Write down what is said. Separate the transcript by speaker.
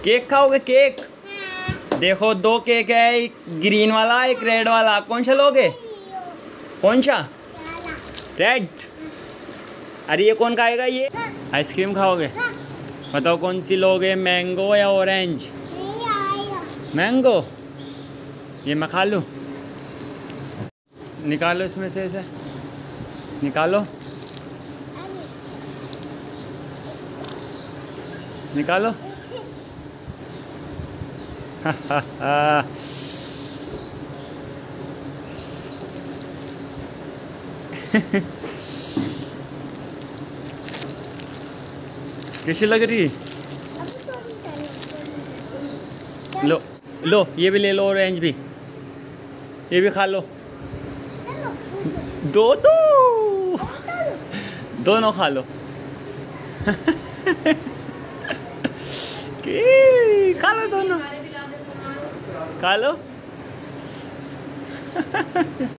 Speaker 1: Cake खाओगे cake? देखो 2 cake है, एक ग्रीन वाला एक रेड वाला, कौन सा लोगे? कौन सा? रेड। अरे ये कौन खाएगा? ये आइसक्रीम खाओगे? बताओ कौन सी लोगे, मैंगो या ऑरेंज? मैंगो। ये मैं खा लूँ? निकालो इसमें से, इसे निकालो, निकालो। कैसी लग रही? लो लो, ये भी ले लो, ऑरेंज भी, ये भी खा लो। दो दोनों खा लो। खा लो दोनों, खा लो।